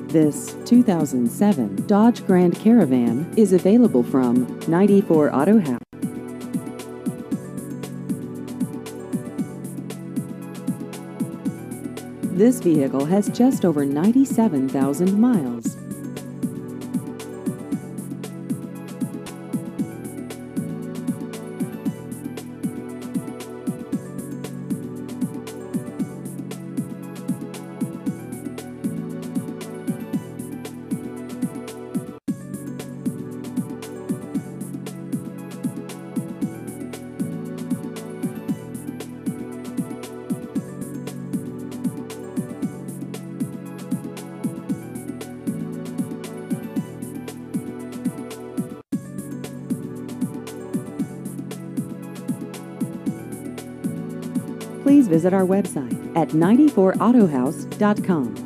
This 2007 Dodge Grand Caravan is available from 94 Auto House. This vehicle has just over 97,000 miles. Please visit our website at 94autohouse.com.